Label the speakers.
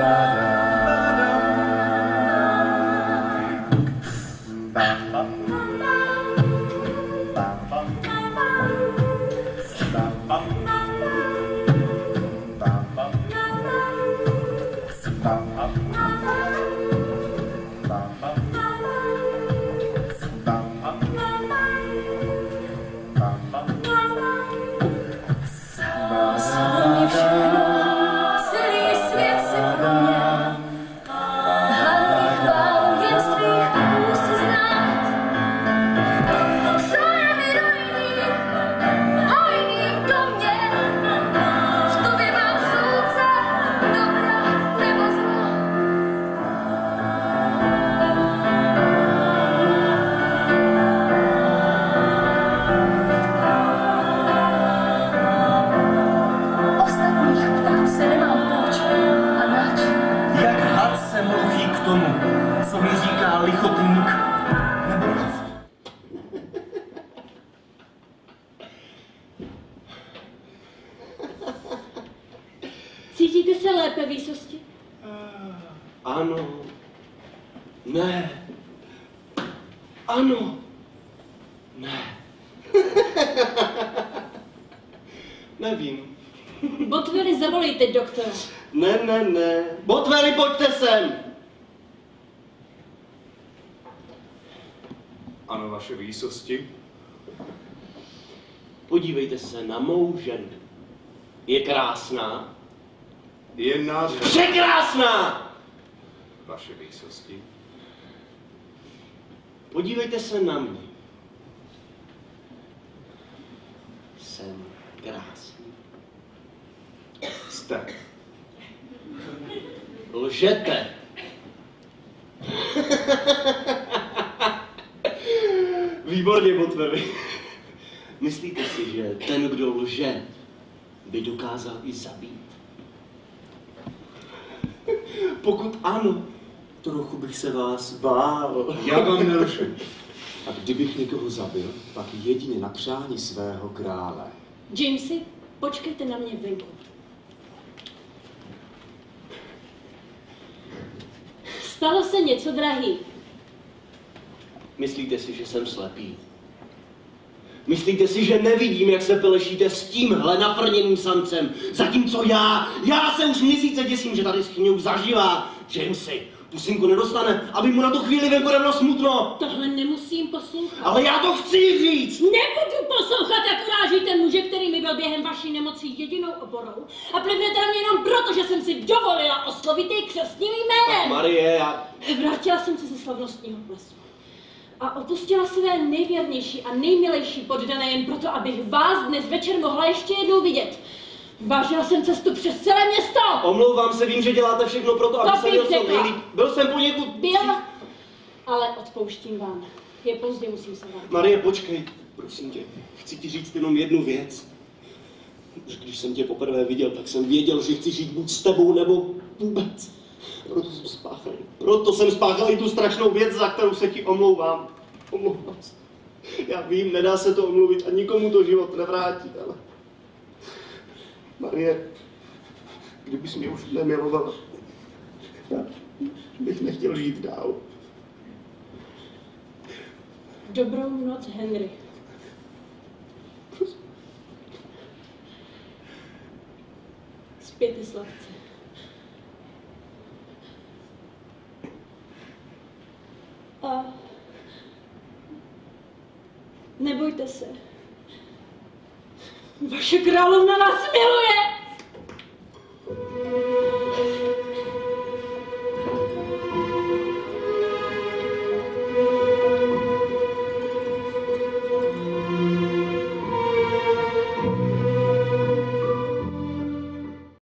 Speaker 1: Cítíte se lépe, výsosti?
Speaker 2: Ano. Ne. Ano. Ne. Nevím.
Speaker 1: Botveli, zavolejte doktora.
Speaker 2: Ne. Botveli, pojďte sem!
Speaker 3: Ano, vaše výsosti.
Speaker 2: Podívejte se na mou ženu. Je krásná?
Speaker 3: Je nádherná.
Speaker 2: Překrásná!
Speaker 3: Vaše výsosti.
Speaker 2: Podívejte se na mě. Jsem krásný.
Speaker 3: Jste.
Speaker 2: Lžete. Výborně, Botveli. Myslíte si, že ten, kdo lže, by dokázal i zabít? Pokud ano, trochu bych se vás bál.
Speaker 3: Já vám nelžu.
Speaker 4: A kdybych někoho zabil, pak jedině na přání svého krále.
Speaker 1: Jamesy, počkejte na mě venku. Stalo se něco, drahý.
Speaker 2: Myslíte si, že jsem slepý? Myslíte si, že nevidím, jak se pelešíte s tímhle nafrněným samcem? Zatímco já se už měsíce děsím, že tady schyňou zažívá. Jamesy, pusinku nedostane, aby mu na tu chvíli venku nebylo smutno.
Speaker 1: Tohle nemusím poslouchat.
Speaker 2: Ale já to chci říct!
Speaker 1: Nebudu poslouchat, jak urážíte muže, který mi byl během vaší nemoci jedinou oporou a plivnete na mě jenom proto, že jsem si dovolila oslovit jej křestním jménem.
Speaker 2: Marie,
Speaker 1: Vrátila jsem se ze slavnostního plesu a opustila své nejvěrnější a nejmilejší poddané jen proto, abych vás dnes večer mohla ještě jednou vidět. Vážila jsem cestu přes celé město!
Speaker 2: Omlouvám se, vím, že děláte všechno pro to, aby se měl co nejlíp. Byl jsem poněkud...
Speaker 1: Byl, ale odpouštím vám. Je pozdě, musím se vrátit.
Speaker 2: Marie, počkej, prosím tě. Chci ti říct jenom jednu věc. Když jsem tě poprvé viděl, tak jsem věděl, že chci žít buď s tebou, nebo vůbec. Proto jsem spáchal i tu strašnou věc, za kterou se ti omlouvám. Omlouvám se. Já vím, nedá se to omluvit a nikomu to život nevrátí, ale... Marie, kdybys mě už nemilovala, já bych nechtěl žít dál.
Speaker 1: Dobrou noc, Henry. Spěte, sladce. A nebojte se. Vaše královna nás miluje!